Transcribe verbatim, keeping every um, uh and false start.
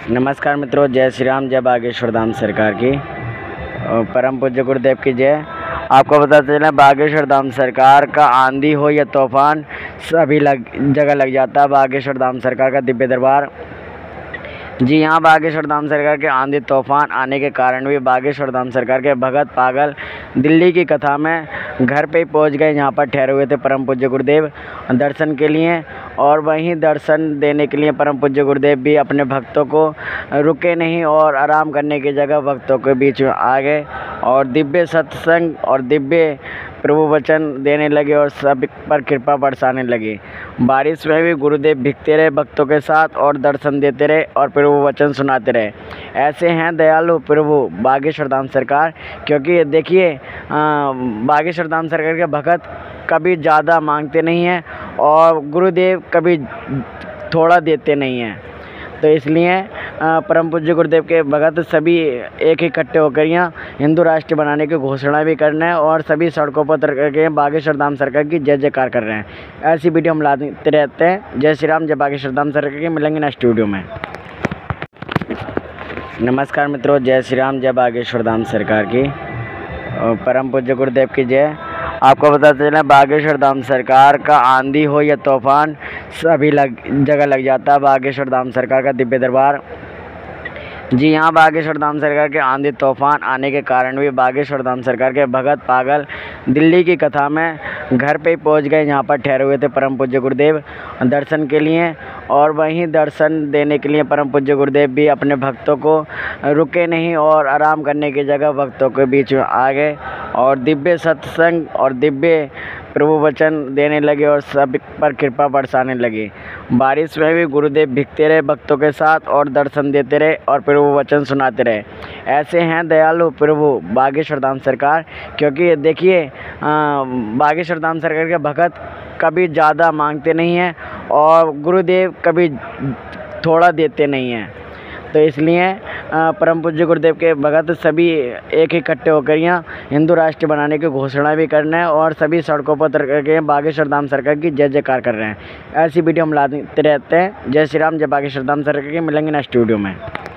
नमस्कार मित्रों, जय श्री राम, जय बागेश्वर धाम सरकार की। परम पूज्य गुरुदेव की जय। आपको पता चला बागेश्वर धाम सरकार का आंधी हो या तूफान सभी लग जगह लग जाता है बागेश्वर धाम सरकार का दिव्य दरबार। जी यहाँ बागेश्वर धाम सरकार के आंधी तूफान आने के कारण भी बागेश्वर धाम सरकार के भगत पागल दिल्ली की कथा में घर पे ही पहुँच गए। यहाँ पर ठहरे हुए थे परम पूज्य गुरुदेव दर्शन के लिए, और वहीं दर्शन देने के लिए परम पूज्य गुरुदेव भी अपने भक्तों को रुके नहीं और आराम करने की जगह भक्तों के बीच में आ गए और दिव्य सत्संग और दिव्य प्रभु वचन देने लगे और सब पर कृपा बरसाने लगे। बारिश में भी गुरुदेव भीगते रहे भक्तों के साथ और दर्शन देते रहे और प्रभु वचन सुनाते रहे। ऐसे हैं दयालु प्रभु बागेश्वर धाम सरकार, क्योंकि देखिए बागेश्वर धाम सरकार के भगत कभी ज़्यादा मांगते नहीं हैं और गुरुदेव कभी थोड़ा देते नहीं हैं। तो इसलिए परम पूज्य गुरुदेव के भगत सभी एक इकट्ठे होकर यहाँ हिंदू राष्ट्र बनाने की घोषणा भी कर रहे हैं और सभी सड़कों पर उतर करके बागेश्वर धाम सरकार की जय जयकार कर रहे हैं। ऐसी वीडियो हम लाते रहते हैं। जय श्री राम, जय बागेश्वर धाम सरकार की। मिलेंगे नेक्स्ट वीडियो में। नमस्कार मित्रों, जय श्री राम, जय बागेश्वर धाम सरकार की। परम पूज्य गुरुदेव की जय। आपको पता चला बागेश्वर धाम सरकार का आंधी हो या तूफान सभी लग जगह लग जाता है बागेश्वर धाम सरकार का दिव्य दरबार। जी यहाँ बागेश्वर धाम सरकार के आंधी तूफान आने के कारण भी बागेश्वर धाम सरकार के भगत पागल दिल्ली की कथा में घर पे ही पहुँच गए। यहाँ पर ठहरे हुए थे परम पूज्य गुरुदेव दर्शन के लिए, और वहीं दर्शन देने के लिए परम पूज्य गुरुदेव भी अपने भक्तों को रुके नहीं और आराम करने की जगह भक्तों के बीच में आ गए और दिव्य सत्संग और दिव्य प्रभु वचन देने लगे और सब पर कृपा बरसाने लगे। बारिश में भी गुरुदेव भीगते रहे भक्तों के साथ और दर्शन देते रहे और प्रभु वचन सुनाते रहे। ऐसे हैं दयालु प्रभु बागेश्वर धाम सरकार, क्योंकि देखिए बागेश्वर धाम सरकार के भगत कभी ज़्यादा मांगते नहीं हैं और गुरुदेव कभी थोड़ा देते नहीं हैं। तो इसलिए परम पूज्य गुरुदेव के भगत सभी एक इकट्ठे होकर यहाँ हिंदू राष्ट्र बनाने की घोषणा भी कर रहे हैं और सभी सड़कों पर उतर करके बागेश्वर धाम सरकार की जय जयकार कर रहे हैं। ऐसी वीडियो हम लाते रहते हैं। जय श्री राम, जय बागेश्वर धाम सरकार की। मिलेंगे नेक्स्ट वीडियो में।